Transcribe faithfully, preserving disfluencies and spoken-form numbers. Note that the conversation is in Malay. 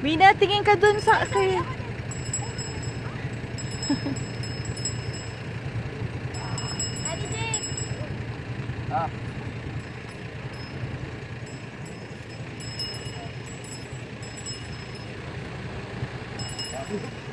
Mina tingin ka dun sa akin. Daddy Jake! Ah. Thank you.